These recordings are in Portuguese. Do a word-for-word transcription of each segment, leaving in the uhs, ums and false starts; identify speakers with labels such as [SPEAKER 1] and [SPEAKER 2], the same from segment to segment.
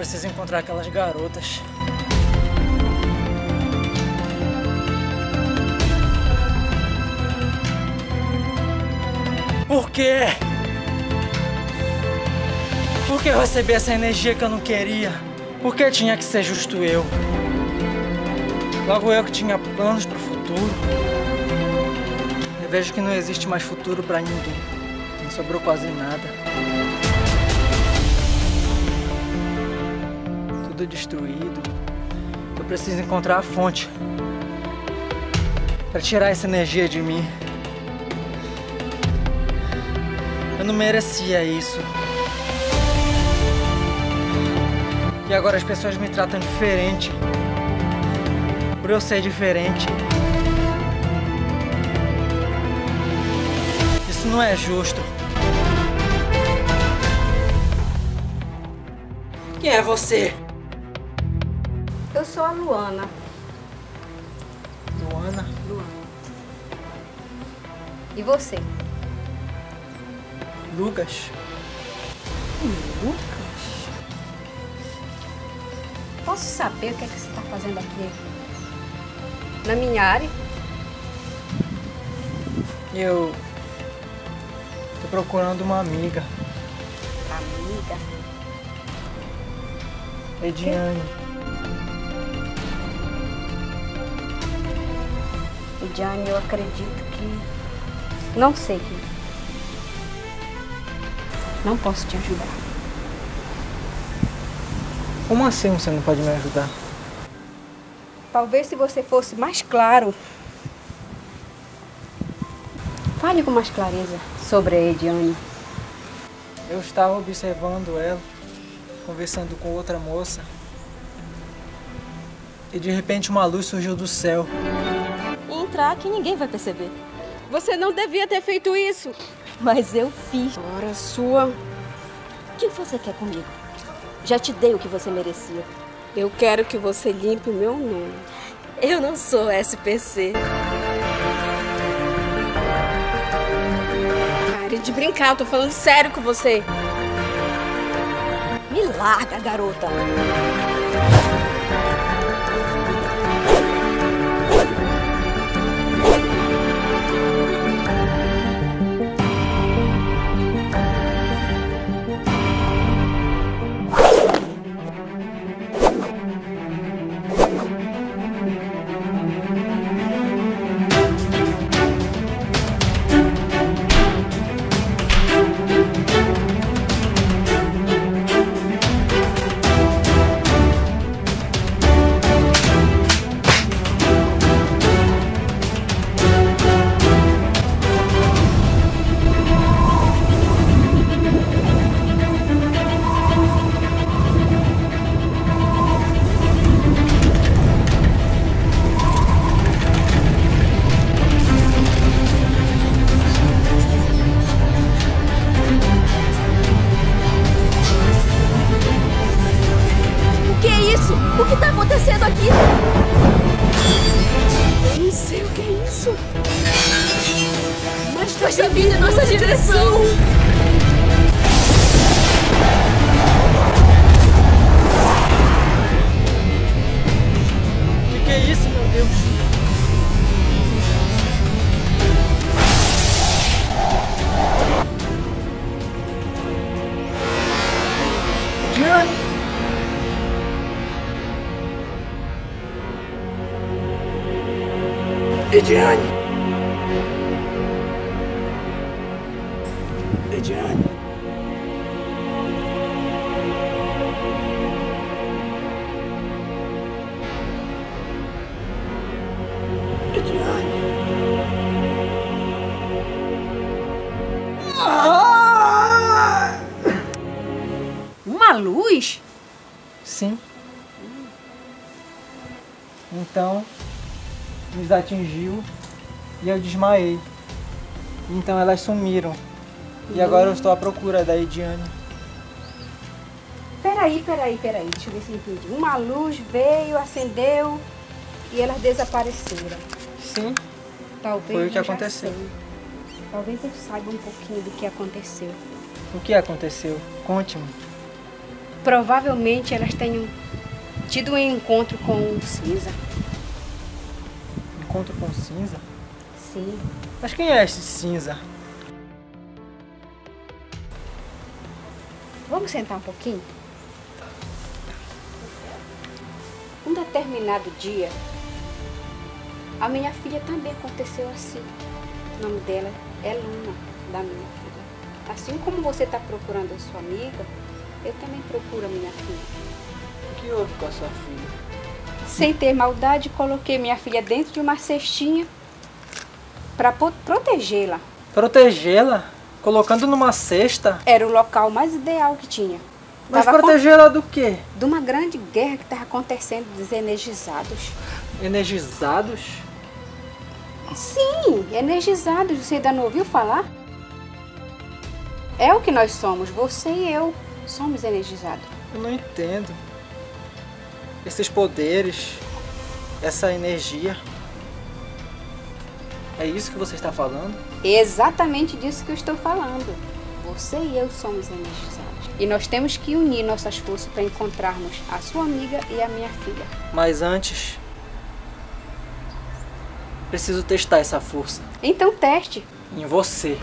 [SPEAKER 1] preciso encontrar aquelas garotas. Por quê? Por que eu recebi essa energia que eu não queria? Por que tinha que ser justo eu? Logo eu que tinha planos para o futuro. Eu vejo que não existe mais futuro para ninguém. Não sobrou quase nada. Tudo destruído. Eu preciso encontrar a fonte para tirar essa energia de mim. Eu não merecia isso. E agora as pessoas me tratam diferente. Por eu ser diferente. Isso não é justo. Quem é você?
[SPEAKER 2] Eu sou a Luana.
[SPEAKER 1] Luana?
[SPEAKER 2] Luana. E você?
[SPEAKER 1] Lucas.
[SPEAKER 2] Lucas? Posso saber o que é que você está fazendo aqui? Na minha área?
[SPEAKER 1] Eu tô procurando uma amiga.
[SPEAKER 2] Amiga?
[SPEAKER 1] Ediane.
[SPEAKER 2] Ediane, eu acredito que... Não sei que... Não posso te ajudar.
[SPEAKER 1] Como assim você não pode me ajudar?
[SPEAKER 2] Talvez se você fosse mais claro. Fale com mais clareza sobre a Ediane.
[SPEAKER 1] Eu estava observando ela, conversando com outra moça. E de repente uma luz surgiu do céu.
[SPEAKER 3] E entrar que ninguém vai perceber.
[SPEAKER 2] Você não devia ter feito isso.
[SPEAKER 3] Mas eu fiz.
[SPEAKER 2] Ora sua.
[SPEAKER 3] O que você quer comigo? Já te dei o que você merecia.
[SPEAKER 2] Eu quero que você limpe o meu nome.
[SPEAKER 3] Eu não sou S P C.
[SPEAKER 2] Pare de brincar, eu tô falando sério com você.
[SPEAKER 3] Me larga, garota. O que está acontecendo aqui?
[SPEAKER 2] Eu não sei o que é isso.
[SPEAKER 3] Mas está vindo em nossa direção.
[SPEAKER 1] O que, que é isso, meu Deus? Ediane! Ediane! Ediane! Ediane! Ah!
[SPEAKER 2] Uma luz?
[SPEAKER 1] Sim. Então, nos atingiu e eu desmaiei. Então elas sumiram. E agora eu estou à procura da Ediane.
[SPEAKER 2] Peraí, peraí, peraí. Deixa eu ver se eu entendi. Uma luz veio, acendeu e elas desapareceram.
[SPEAKER 1] Sim,
[SPEAKER 2] Talvez
[SPEAKER 1] foi o que
[SPEAKER 2] eu já
[SPEAKER 1] aconteceu.
[SPEAKER 2] sei. Talvez eu saiba um pouquinho do que aconteceu.
[SPEAKER 1] O que aconteceu? Conte-me.
[SPEAKER 2] provavelmente elas tenham tido um encontro com o cinza.
[SPEAKER 1] Encontro com cinza?
[SPEAKER 2] Sim.
[SPEAKER 1] Mas quem é esse cinza?
[SPEAKER 2] Vamos sentar um pouquinho? Um determinado dia, a minha filha também aconteceu assim. O nome dela é Luna, da minha filha. Assim como você está procurando a sua amiga, eu também procuro a minha filha.
[SPEAKER 1] O que houve com a sua filha?
[SPEAKER 2] Sem ter maldade, coloquei minha filha dentro de uma cestinha para protegê-la.
[SPEAKER 1] Protegê-la? Colocando numa cesta?
[SPEAKER 2] Era o local mais ideal que tinha.
[SPEAKER 1] Mas
[SPEAKER 2] Tava
[SPEAKER 1] protegê-la do quê?
[SPEAKER 2] De uma grande guerra que estava acontecendo dos energizados.
[SPEAKER 1] Energizados?
[SPEAKER 2] Sim, energizados. Você ainda não ouviu falar? É o que nós somos, você e eu somos energizados.
[SPEAKER 1] Eu não entendo. Esses poderes, essa energia. É isso que você está falando?
[SPEAKER 2] É exatamente disso que eu estou falando. Você e eu somos energizados. E nós temos que unir nossas forças para encontrarmos a sua amiga e a minha filha.
[SPEAKER 1] Mas antes, preciso testar essa força.
[SPEAKER 2] Então teste.
[SPEAKER 1] Em você.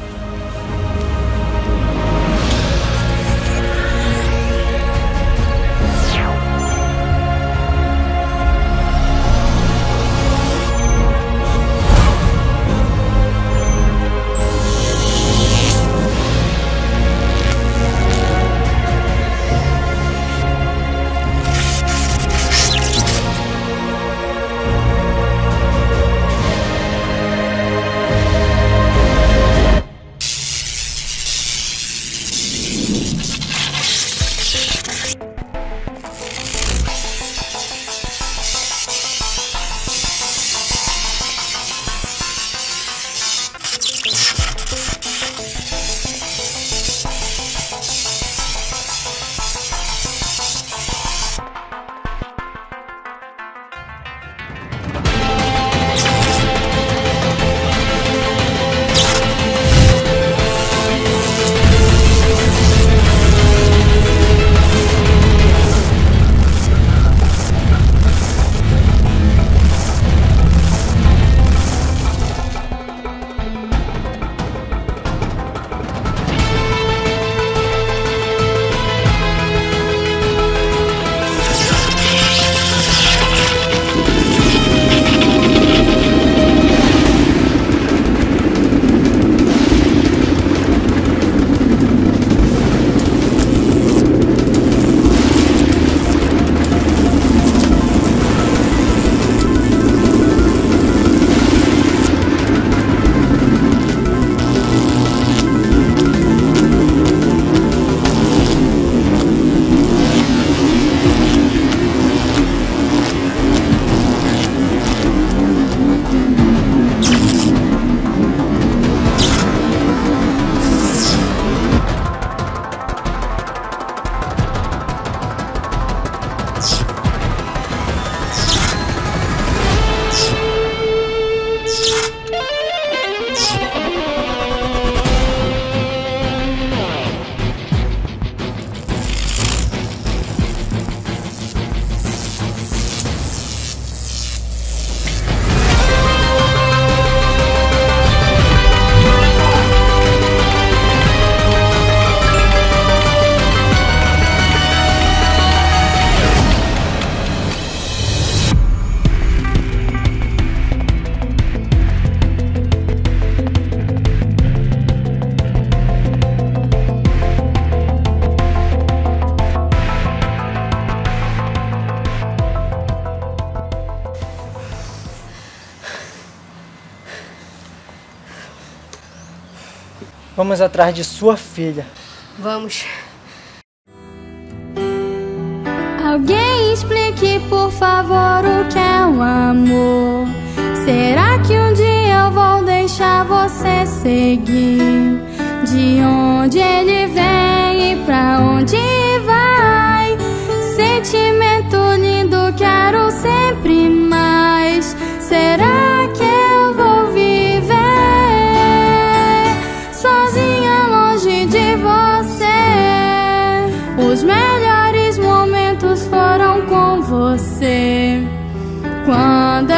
[SPEAKER 1] Vamos atrás de sua filha.
[SPEAKER 2] Vamos.
[SPEAKER 4] Alguém explique, por favor, o que é o amor. Será que um dia eu vou deixar você seguir? De onde ele vem e pra onde vai? Sentimento lindo, quero sempre mais. Será que eu vou viver sozinha longe de você? Os melhores Quando